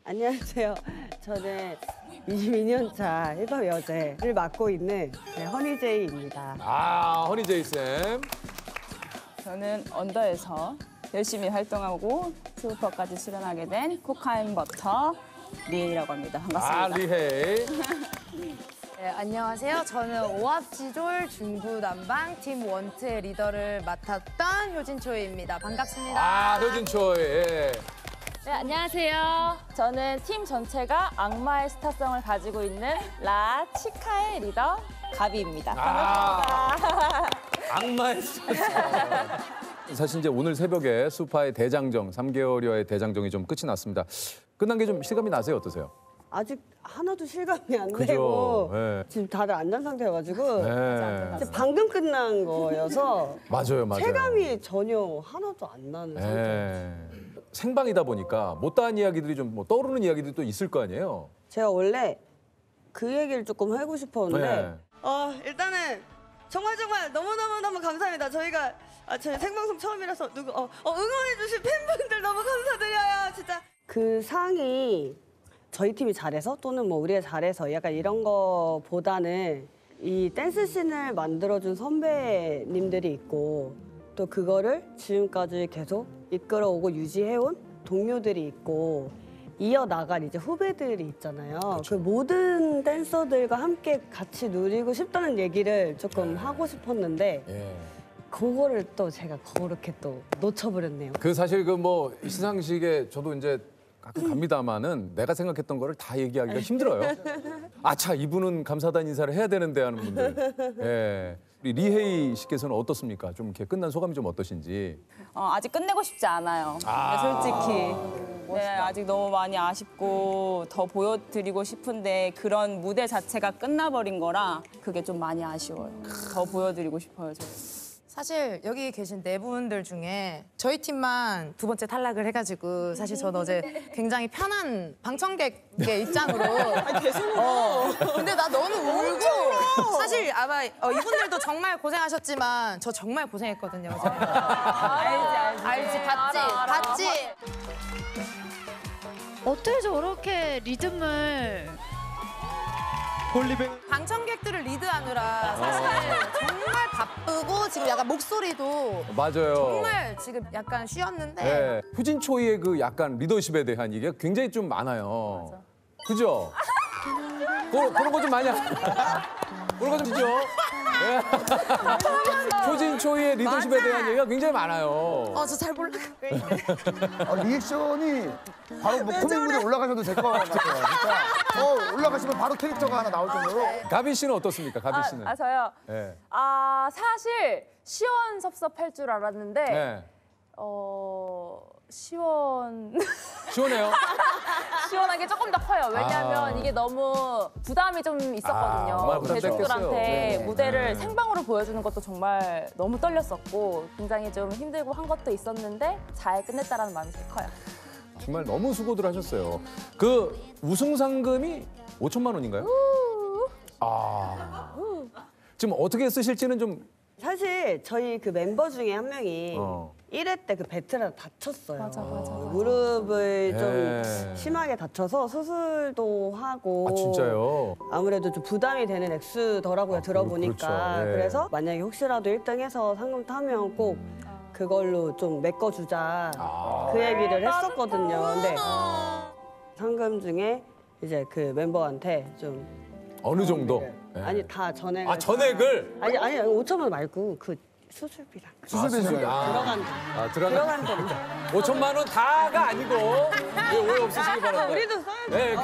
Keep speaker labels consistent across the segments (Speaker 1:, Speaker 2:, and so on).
Speaker 1: 안녕하세요. 저는 22년차 힙합 여제를 맡고 있는 허니제이입니다.
Speaker 2: 아, 허니제이 쌤.
Speaker 3: 저는 언더에서 열심히 활동하고 슈퍼까지 출연하게 된 코카인버터 리엔이라고 합니다. 반갑습니다.
Speaker 2: 아, 리헤이.
Speaker 4: 네, 안녕하세요. 저는 오합지졸 중구난방 팀 원트의 리더를 맡았던 효진초이입니다. 반갑습니다.
Speaker 2: 아, 효진초. 예.
Speaker 3: 네, 안녕하세요. 저는 팀 전체가 악마의 스타성을 가지고 있는 라 치카의 리더 가비입니다. 반갑습니다.
Speaker 2: 악마의 스타성. 사실 이제 오늘 새벽에 수파의 대장정, 3개월여의 대장정이 좀 끝이 났습니다. 끝난 게 좀 실감이 나세요? 어떠세요?
Speaker 1: 아직 하나도 실감이 안
Speaker 2: 그죠?
Speaker 1: 되고
Speaker 2: 네.
Speaker 1: 지금 다들 안 잔 상태여가지고
Speaker 2: 네.
Speaker 1: 이제 방금 끝난 거여서
Speaker 2: 맞아요.
Speaker 1: 체감이 전혀 하나도 안 나는 상태.
Speaker 2: 예. 생방이다 보니까 못다한 이야기들이 좀 뭐 떠오르는 이야기들이 또 있을 거 아니에요?
Speaker 1: 제가 원래 그 얘기를 조금 하고 싶었는데
Speaker 2: 네.
Speaker 1: 일단은 정말 너무 감사합니다. 저희가 저희 생방송 처음이라서 응원해주신 팬분들 너무 감사드려요. 진짜 그 상이 저희 팀이 잘해서 또는 뭐 우리가 잘해서 약간 이런 거보다는 이 댄스 씬을 만들어준 선배님들이 있고 또 그거를 지금까지 계속 이끌어오고 유지해온 동료들이 있고 이어나갈 이제 후배들이 있잖아요. 그 모든 댄서들과 함께 같이 누리고 싶다는 얘기를 조금 하고 싶었는데
Speaker 2: 예.
Speaker 1: 그거를 또 제가 그렇게 또 놓쳐버렸네요.
Speaker 2: 그 사실 그 뭐 시상식에 저도 이제 가끔 갑니다마는 내가 생각했던 거를 다 얘기하기가 힘들어요. 아차, 이분은 감사하다는 인사를 해야 되는데 하는 분들. 예. 우리 리헤이 씨께서는 어떻습니까? 좀 이렇게 끝난 소감이 좀 어떠신지.
Speaker 3: 아직 끝내고 싶지 않아요. 솔직히. 네, 아직 너무 많이 아쉽고 더 보여드리고 싶은데 그런 무대 자체가 끝나버린 거라 그게 좀 많이 아쉬워요. 더 보여드리고 싶어요, 저는.
Speaker 4: 사실 여기 계신 네 분들 중에 저희 팀만 두 번째 탈락을 해가지고 사실 저는 어제 굉장히 편한 방청객의 입장으로 근데 나 너무 울고 사실 아마 이분들도 정말 고생하셨지만 저 정말 고생했거든요. 어제. 알지 봤지.
Speaker 5: 어떻게 저렇게 리듬을
Speaker 4: 방청객들을 리드하느라 사실 정말 바쁘고 지금 약간 목소리도
Speaker 2: 맞아요.
Speaker 4: 정말 지금 약간 쉬었는데
Speaker 2: 예. 효진초이의 그 약간 리더십에 대한 얘기가 굉장히 좀 많아요.
Speaker 3: 맞아.
Speaker 2: 그죠? 그런 거 좀 많이 그런 거 좀 있죠? 예. 효진초이의 리더십에
Speaker 4: 맞아.
Speaker 2: 대한 얘기가 굉장히 많아요.
Speaker 4: 저 잘 몰라.
Speaker 6: 리액션이 바로 뭐 코믹물에 올라가셔도 될 것 같아요. 진짜. 올라가시면 바로 캐릭터가 하나 나올 정도로.
Speaker 2: 가비 씨는 어떻습니까? 가비 씨는.
Speaker 7: 저요?
Speaker 2: 예.
Speaker 7: 사실 시원섭섭할 줄 알았는데
Speaker 2: 예. 시원해요?
Speaker 7: 시원한 게 조금 더 커요. 왜냐하면 이게 너무 부담이 좀
Speaker 2: 정말
Speaker 7: 있었거든요.
Speaker 2: 부담됐겠어요.
Speaker 7: 대중들한테
Speaker 2: 네.
Speaker 7: 무대를
Speaker 2: 네.
Speaker 7: 생방으로 보여주는 것도 정말 너무 떨렸었고 굉장히 좀 힘들고 한 것도 있었는데 잘 끝냈다라는 마음이 제일 커요.
Speaker 2: 정말 너무 수고들 하셨어요. 그 우승 상금이 5천만 원인가요? 지금 어떻게 쓰실지는 좀
Speaker 1: 사실 저희 그 멤버 중에 한 명이 1회 때 그 배틀을 다쳤어요.
Speaker 3: 맞아.
Speaker 1: 무릎을
Speaker 2: 예.
Speaker 1: 좀 심하게 다쳐서 수술도 하고.
Speaker 2: 아, 진짜요?
Speaker 1: 아무래도 좀 부담이 되는 액수더라고요, 들어보니까.
Speaker 2: 그렇죠. 예.
Speaker 1: 그래서 만약에 혹시라도 1등해서 상금 타면 꼭 그걸로 좀 메꿔주자 그 얘기를 했었거든요. 근데 상금 중에 이제 그 멤버한테 좀
Speaker 2: 어느 정도? 예.
Speaker 1: 아니 다 전액을
Speaker 2: 아, 전액을?
Speaker 1: 아니 5천만 원 말고 그 수술비랑 들어간 돈
Speaker 2: 5천만 원 다가 아니고 예, 오해 없으시기 바랍니다.
Speaker 1: 우리도 써야지.
Speaker 2: 네,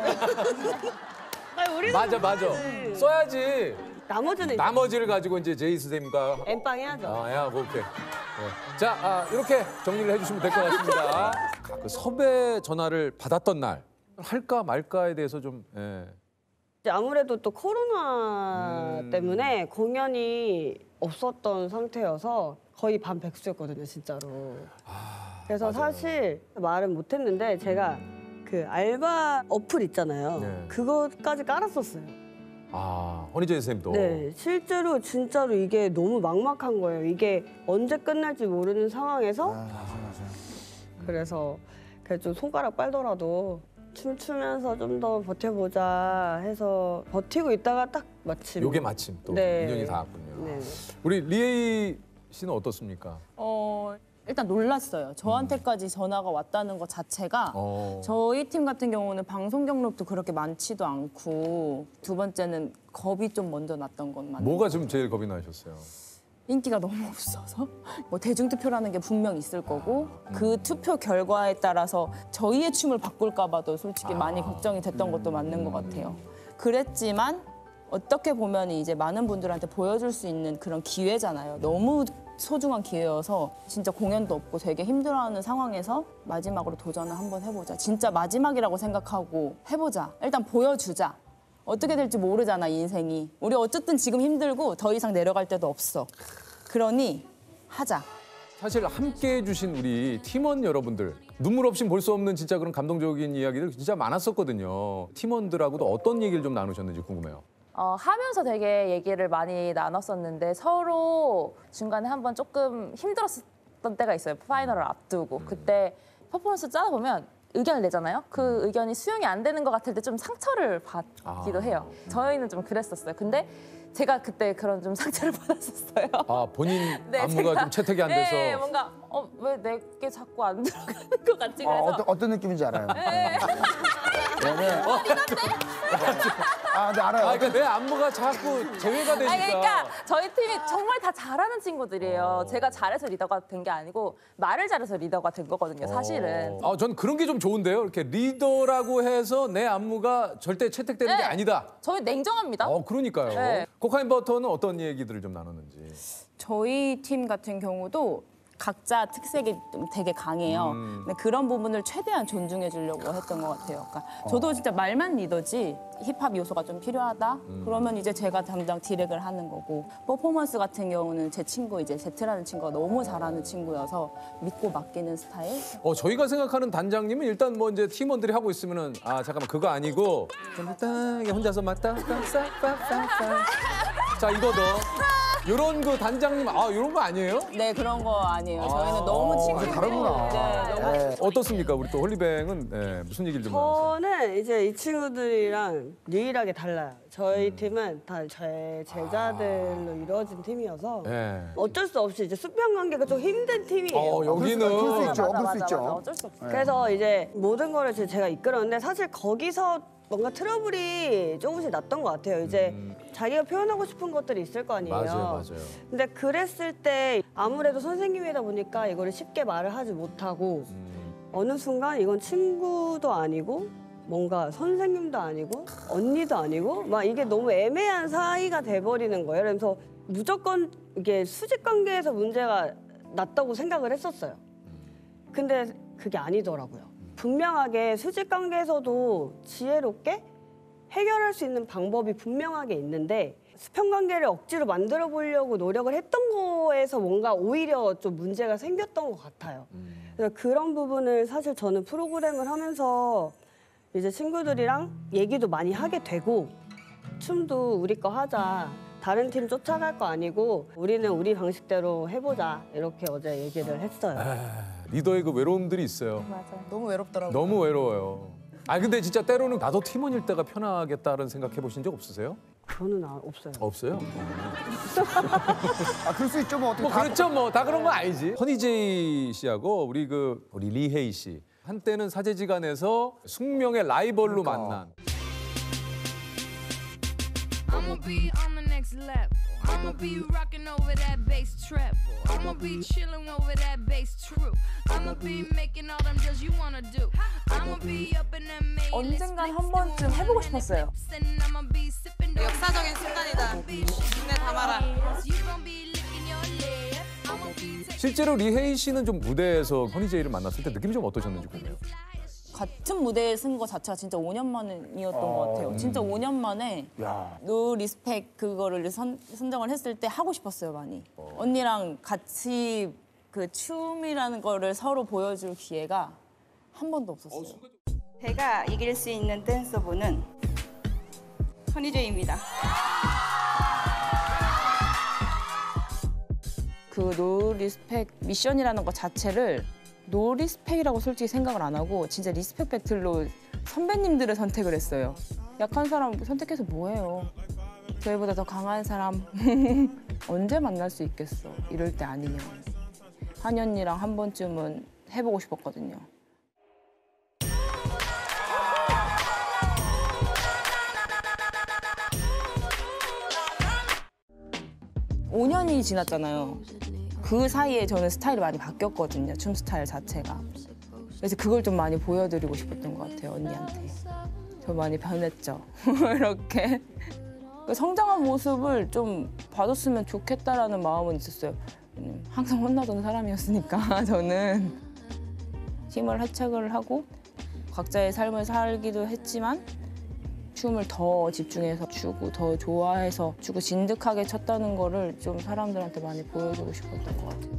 Speaker 1: 아니, 우리도
Speaker 2: 맞아. 써야지.
Speaker 1: 나머지는
Speaker 2: 나머지를 가지고 이제 제이스 쌤과
Speaker 1: 엠빵 해야죠.
Speaker 2: 오케이. 자, 이렇게 정리를 해주시면 될 것 같습니다. 그 섭외 전화를 받았던 날 할까 말까에 대해서 좀. 예.
Speaker 1: 이제 아무래도 또 코로나 때문에 공연이 없었던 상태여서 거의 반백수였거든요, 진짜로. 그래서
Speaker 2: 맞아요.
Speaker 1: 사실 말은 못했는데 제가 그 알바 어플 있잖아요.
Speaker 2: 네.
Speaker 1: 그거까지 깔았었어요.
Speaker 2: 허니제이 쌤도.
Speaker 1: 네, 실제로 진짜로 이게 너무 막막한 거예요. 이게 언제 끝날지 모르는 상황에서 그래서 좀 손가락 빨더라도 춤추면서 좀 더 버텨보자 해서 버티고 있다가 딱 마침.
Speaker 2: 요게 마침 또
Speaker 1: 네.
Speaker 2: 인연이 닿았군요.
Speaker 1: 네.
Speaker 2: 우리 리에이 씨는 어떻습니까?
Speaker 3: 일단 놀랐어요. 저한테까지 전화가 왔다는 것 자체가 저희 팀 같은 경우는 방송 경력도 그렇게 많지도 않고 두 번째는 겁이 좀 먼저 났던 건 맞는
Speaker 2: 뭐가 좀 제일 겁이 나셨어요?
Speaker 3: 인기가 너무 없어서 뭐 대중투표라는 게 분명 있을 거고 그 투표 결과에 따라서 저희의 춤을 바꿀까 봐도 솔직히 많이 걱정이 됐던 것도 맞는 것 같아요. 그랬지만 어떻게 보면 이제 많은 분들한테 보여줄 수 있는 그런 기회잖아요. 너무 소중한 기회여서 진짜 공연도 없고 되게 힘들어하는 상황에서 마지막으로 도전을 한번 해보자. 진짜 마지막이라고 생각하고 해보자. 일단 보여주자. 어떻게 될지 모르잖아, 인생이. 우리 어쨌든 지금 힘들고 더 이상 내려갈 데도 없어. 그러니 하자.
Speaker 2: 사실 함께 해주신 우리 팀원 여러분들 눈물 없이 볼 수 없는 진짜 그런 감동적인 이야기들 진짜 많았었거든요. 팀원들하고도 어떤 얘기를 좀 나누셨는지 궁금해요.
Speaker 7: 하면서 되게 얘기를 많이 나눴었는데 서로 중간에 한번 조금 힘들었던 때가 있어요. 파이널을 앞두고. 그때 퍼포먼스 짜다 보면 의견을 내잖아요. 그 의견이 수용이 안 되는 것 같을 때 좀 상처를 받기도 해요. 저희는 좀 그랬었어요. 근데 제가 그때 그런 좀 상처를 받았었어요.
Speaker 2: 아, 본인
Speaker 7: 네,
Speaker 2: 안무가
Speaker 7: 제가-
Speaker 2: 좀 채택이 안 돼서.
Speaker 7: 네, 뭔가 왜 내게 자꾸 안 들어가는 것 같지? 그래서
Speaker 6: 어떤 느낌인지 알아요. 왜냐면 네 알아요.
Speaker 2: 아, 그러니까 내 안무가 자꾸 제외가 되니까.
Speaker 7: 그러니까 저희 팀이 정말 다 잘하는 친구들이에요. 제가 잘해서 리더가 된 게 아니고 말을 잘해서 리더가 된 거거든요, 사실은.
Speaker 2: 전 그런 게 좀 좋은데요. 이렇게 리더라고 해서 내 안무가 절대 채택되는 게
Speaker 7: 네.
Speaker 2: 아니다.
Speaker 7: 저희 냉정합니다.
Speaker 2: 그러니까요.
Speaker 7: 네.
Speaker 2: 코카인 버터는 어떤 얘기들을 좀 나눴는지.
Speaker 3: 저희 팀 같은 경우도 각자 특색이 좀 되게 강해요. 근데 그런 부분을 최대한 존중해 주려고 했던 것 같아요. 그러니까 저도 진짜 말만 리더지 힙합 요소가 좀 필요하다? 그러면 이제 제가 담당 디렉을 하는 거고 퍼포먼스 같은 경우는 제 친구 이제 제트라는 친구가 너무 잘하는 친구여서 믿고 맡기는 스타일?
Speaker 2: 저희가 생각하는 단장님은 일단 뭐 이제 팀원들이 하고 있으면은 잠깐만 그거 아니고 좀 이따게 혼자서 막다 자 이거 너 요런 그 단장님 요런 거 아니에요?
Speaker 3: 네, 그런 거 아니에요. 저희는 너무 친구고
Speaker 6: 다르구나.
Speaker 3: 네, 너무
Speaker 2: 어떻습니까? 우리 또 홀리뱅은 무슨 얘기를 좀 나눴어요?
Speaker 1: 저는 이제 이 친구들이랑 유일하게 달라요. 저희 팀은 다 제 제자들로 이루어진 팀이어서
Speaker 2: 네.
Speaker 1: 어쩔 수 없이 이제 수평 관계가 좀 힘든 팀이에요.
Speaker 2: 여기는
Speaker 6: 그럴 수 있죠.
Speaker 7: 맞아,
Speaker 6: 그럴 수
Speaker 7: 맞아,
Speaker 6: 있죠.
Speaker 7: 맞아. 어쩔 수 없어.
Speaker 1: 그래서 이제 모든 거를 제가 이끌었는데 사실 거기서 뭔가 트러블이 조금씩 났던 것 같아요. 이제 자기가 표현하고 싶은 것들이 있을 거 아니에요.
Speaker 2: 맞아요.
Speaker 1: 근데 그랬을 때 아무래도 선생님이다 보니까 이거를 쉽게 말을 하지 못하고 어느 순간 이건 친구도 아니고 뭔가 선생님도 아니고 언니도 아니고 막 이게 너무 애매한 사이가 돼버리는 거예요. 그래서 무조건 이게 수직 관계에서 문제가 났다고 생각을 했었어요. 근데 그게 아니더라고요. 분명하게 수직 관계에서도 지혜롭게 해결할 수 있는 방법이 분명하게 있는데 수평 관계를 억지로 만들어 보려고 노력을 했던 거에서 뭔가 오히려 좀 문제가 생겼던 것 같아요. 그래서 그런 부분을 사실 저는 프로그램을 하면서 이제 친구들이랑 얘기도 많이 하게 되고 춤도 우리 거 하자. 다른 팀 쫓아갈 거 아니고 우리는 우리 방식대로 해보자. 이렇게 어제 얘기를 했어요.
Speaker 2: 리더의 그 외로움들이 있어요.
Speaker 7: 맞아요.
Speaker 4: 너무 외롭더라고요.
Speaker 2: 너무 외로워요. 근데 진짜 때로는 나도 팀원일 때가 편하겠다는 생각 해보신 적 없으세요?
Speaker 1: 저는 없어요.
Speaker 2: 없어요?
Speaker 6: 그럴 수 있죠. 뭐 어떻게
Speaker 2: 뭐
Speaker 6: 다
Speaker 2: 그렇죠, 뭐 다 그런 거 아니지. 허니제이 씨하고 우리 리헤이 씨 한때는 사제지간에서 숙명의 라이벌로 만난.
Speaker 8: I'ma be on the next level. I'ma be rocking over that bass treble. I'ma be chilling over that bass true. I'ma be making all them deals you wanna do. I'ma be up in that main
Speaker 7: 언젠간 한 번쯤 해보고 싶었어요.
Speaker 8: I'ma be sipping
Speaker 4: 역사적인 순간이다. 눈에 담아라.
Speaker 8: You gon' be licking your lip. I'ma be taking
Speaker 2: 실제로 리헤이 씨는 좀 무대에서 허니제이를 만났을 때 느낌이 좀 어떠셨는지 궁금해요.
Speaker 3: 같은 무대에 쓴 거 자체가 진짜 5년 만이었던 것 같아요. 진짜 5년 만에 노 리스펙 그거를 선정을 했을 때 하고 싶었어요, 많이. 언니랑 같이 그 춤이라는 거를 서로 보여줄 기회가 한 번도 없었어요.
Speaker 9: 제가 이길 수 있는 댄서분은 허니제이입니다.
Speaker 3: 그 노 리스펙 미션이라는 거 자체를 노 리스펙이라고 솔직히 생각을 안 하고 진짜 리스펙 배틀로 선배님들을 선택을 했어요. 약한 사람 선택해서 뭐해요. 저희보다 더 강한 사람 언제 만날 수 있겠어. 이럴 때 아니면. 한이 언니랑 한 번쯤은 해보고 싶었거든요. 오 년이 지났잖아요. 그 사이에 저는 스타일이 많이 바뀌었거든요. 춤 스타일 자체가. 그래서 그걸 좀 많이 보여드리고 싶었던 것 같아요, 언니한테. 저 많이 변했죠, 이렇게. 성장한 모습을 좀 봐줬으면 좋겠다라는 마음은 있었어요. 항상 혼나던 사람이었으니까 저는 힘을 회착을 하고 각자의 삶을 살기도 했지만 춤을 더 집중해서 추고 더 좋아해서 추고 진득하게 췄다는 거를 좀 사람들한테 많이 보여주고 싶었던 것 같아요.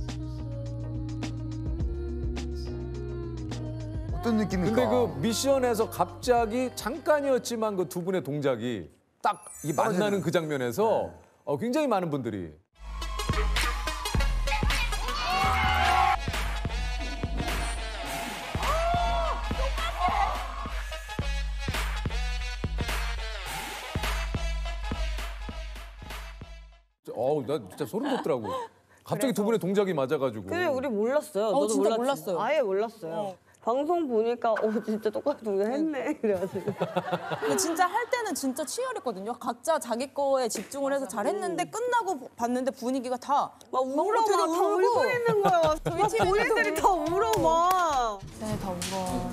Speaker 6: 어떤 느낌입니까?
Speaker 2: 근데 그 미션에서 갑자기 잠깐이었지만 그 두 분의 동작이 딱 이 만나는 그 장면에서 굉장히 많은 분들이 나 진짜 소름 돋더라고. 갑자기 두 분의 동작이 맞아가지고.
Speaker 1: 그래 우리 몰랐어요. 너도
Speaker 3: 진짜
Speaker 1: 몰랐지?
Speaker 3: 몰랐어요.
Speaker 1: 아예 몰랐어요. 방송 보니까 진짜 똑같은 동작 했네. 그래가지고.
Speaker 3: 근데 진짜 할 때는 진짜 치열했거든요. 각자 자기 거에 집중을 해서 잘했는데 끝나고 봤는데 분위기가 다
Speaker 1: 막 울어 막 다 울고 있는 거야. 막 본인들이 다 울어 막.
Speaker 3: 네, 다 울어.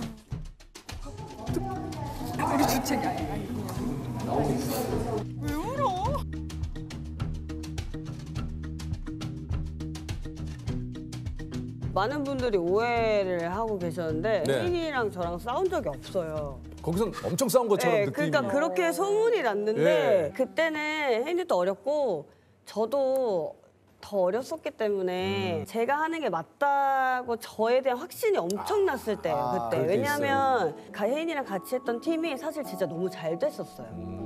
Speaker 1: 많은 분들이 오해를 하고 계셨는데
Speaker 2: 네.
Speaker 1: 혜인이랑 저랑 싸운 적이 없어요.
Speaker 2: 거기선 엄청 싸운 것처럼
Speaker 1: 네,
Speaker 2: 느낌이.
Speaker 1: 그러니까 그렇게 소문이 났는데
Speaker 2: 네.
Speaker 1: 그때는 혜인이도 어렸고 저도 더 어렸었기 때문에 제가 하는 게 맞다고 저에 대한 확신이 엄청 났을 때예요. 그때.
Speaker 2: 그럴 때
Speaker 1: 왜냐하면 혜인이랑 같이 했던 팀이 사실 진짜 너무 잘 됐었어요.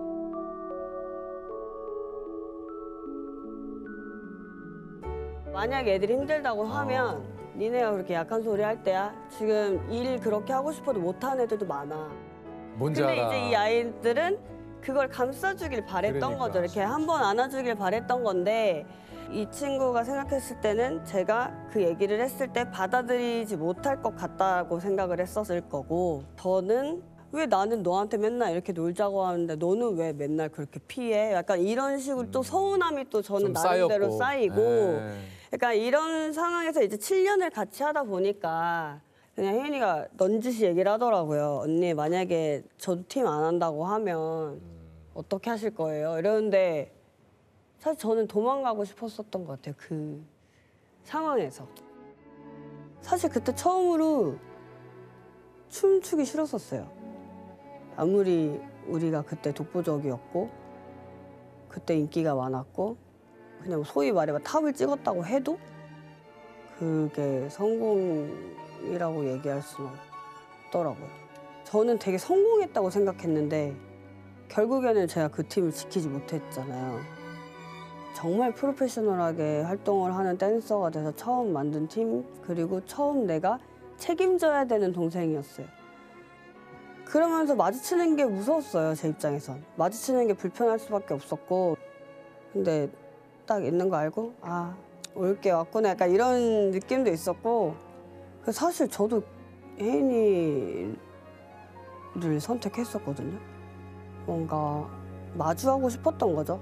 Speaker 1: 만약 애들이 힘들다고 하면 니네가 그렇게 약한 소리 할 때야. 지금 일 그렇게 하고 싶어도 못하는 애들도 많아.
Speaker 2: 뭔지
Speaker 1: 근데
Speaker 2: 알아.
Speaker 1: 이제 이 아이들은 그걸 감싸주길 바랬던
Speaker 2: 그러니까.
Speaker 1: 거죠. 이렇게 한번 안아주길 바랬던 건데 이 친구가 생각했을 때는 제가 그 얘기를 했을 때 받아들이지 못할 것 같다고 생각을 했었을 거고 저는 왜 나는 너한테 맨날 이렇게 놀자고 하는데 너는 왜 맨날 그렇게 피해? 약간 이런 식으로 또 서운함이 또 저는
Speaker 2: 좀
Speaker 1: 나름대로
Speaker 2: 쌓였고.
Speaker 1: 쌓이고
Speaker 2: 네.
Speaker 1: 약간 이런 상황에서 이제 7년을 같이 하다 보니까 그냥 혜인이가 넌지시 얘기를 하더라고요. 언니 만약에 저도 팀 안 한다고 하면 어떻게 하실 거예요? 이러는데 사실 저는 도망가고 싶었었던 것 같아요. 그 상황에서. 사실 그때 처음으로 춤추기 싫었었어요. 아무리 우리가 그때 독보적이었고 그때 인기가 많았고 그냥 소위 말해 탑을 찍었다고 해도 그게 성공이라고 얘기할 수는 없더라고요. 저는 되게 성공했다고 생각했는데 결국에는 제가 그 팀을 지키지 못했잖아요. 정말 프로페셔널하게 활동을 하는 댄서가 돼서 처음 만든 팀 그리고 처음 내가 책임져야 되는 동생이었어요. 그러면서 마주치는 게 무서웠어요, 제 입장에선. 마주치는 게 불편할 수밖에 없었고 근데 딱 있는 거 알고 아, 올 게 왔구나 약간 이런 느낌도 있었고 그래서 사실 저도 혜인이를 선택했었거든요. 뭔가 마주하고 싶었던 거죠.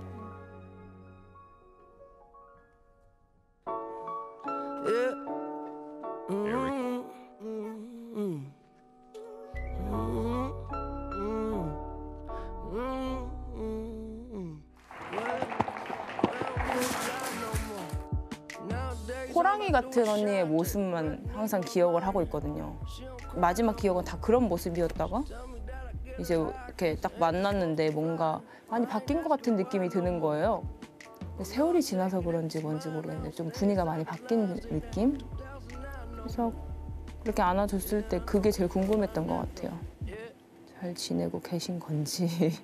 Speaker 3: 호랑이 같은 언니의 모습만 항상 기억을 하고 있거든요. 마지막 기억은 다 그런 모습이었다가 이제 이렇게 딱 만났는데 뭔가 많이 바뀐 것 같은 느낌이 드는 거예요. 세월이 지나서 그런지 뭔지 모르겠는데 좀 분위기가 많이 바뀐 느낌? 그래서 그렇게 안아줬을 때 그게 제일 궁금했던 것 같아요. 잘 지내고 계신 건지.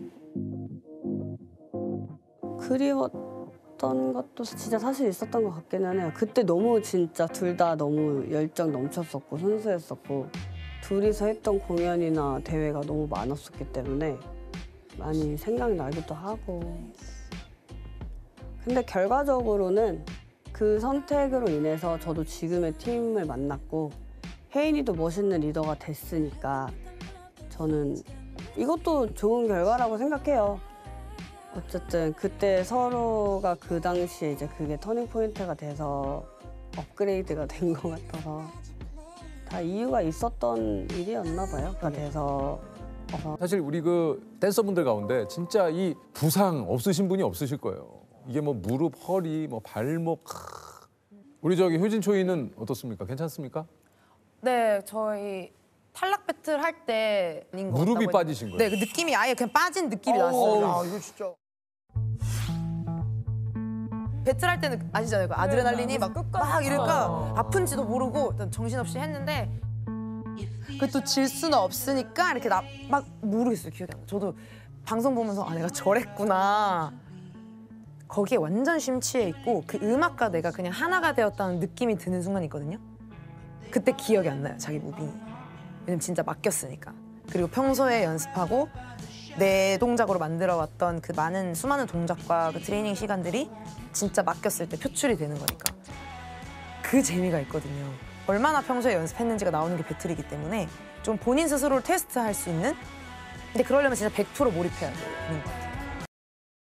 Speaker 1: 그리웠던 것도 진짜 사실 있었던 것 같기는 해요. 그때 너무 진짜 둘 다 너무 열정 넘쳤었고 순수했었고 둘이서 했던 공연이나 대회가 너무 많았었기 때문에 많이 생각나기도 하고. 근데 결과적으로는 그 선택으로 인해서 저도 지금의 팀을 만났고 혜인이도 멋있는 리더가 됐으니까 저는 이것도 좋은 결과라고 생각해요. 어쨌든 그때 서로가 그 당시에 이제 그게 터닝 포인트가 돼서 업그레이드가 된 것 같아서 다 이유가 있었던 일이었나 봐요. 그래서
Speaker 2: 사실 우리 그 댄서분들 가운데 진짜 이 부상 없으신 분이 없으실 거예요. 이게 뭐 무릎, 허리, 뭐 발목. 우리 저기 효진 초이는 어떻습니까? 괜찮습니까?
Speaker 4: 네, 저희 탈락 배틀 할 때인 것
Speaker 2: 무릎이
Speaker 4: 같다고
Speaker 2: 빠지신 거예요?
Speaker 4: 네, 그 느낌이 아예 그냥 빠진 느낌이 났어요.
Speaker 6: 야, 이거 진짜.
Speaker 4: 배틀 할 때는 아시잖아요. 그 아드레날린이 막 이러니까 아픈지도 모르고 일단 정신없이 했는데 그 또 질 수는 없으니까 이렇게 막 모르겠어요. 기억이 안 나. 저도 방송 보면서 아 내가 저랬구나. 거기에 완전 심취해 있고 그 음악과 내가 그냥 하나가 되었다는 느낌이 드는 순간이 있거든요. 그때 기억이 안 나요. 자기 무빙이. 왜냐면 진짜 맡겼으니까. 그리고 평소에 연습하고 내 동작으로 만들어왔던 그 수많은 동작과 그 트레이닝 시간들이 진짜 맡겼을 때 표출이 되는 거니까 그 재미가 있거든요. 얼마나 평소에 연습했는지가 나오는 게 배틀이기 때문에 좀 본인 스스로를 테스트할 수 있는 근데 그러려면 진짜 100% 몰입해야 되는 것 같아요.